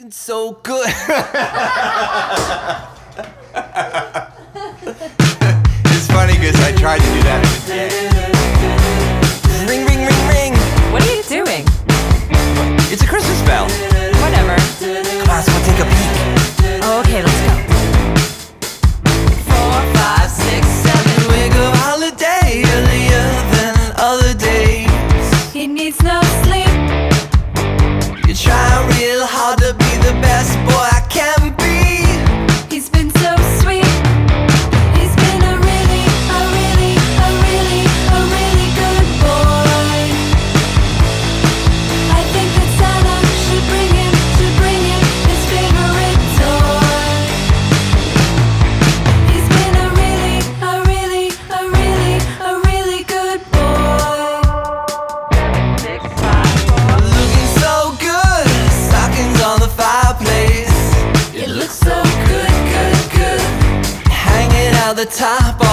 looking so good. It's funny because I tried to do that in the day. Ring, ring, ring, ring. What are you doing? It's a Christmas bell. Whatever. Come on, so we'll take a peek. Oh, okay, let's go. 4, 5, 6, 7. We go holiday earlier than other days. He needs no sleep. You try real hard to be the best boy I can be. He's been so sweet. He's been a really good boy. I think that Santa should bring him his favorite toy. He's been a really good boy. 6, 5, 4. Looking so good, stockings on the fireplace. It looks so good. Hanging out the top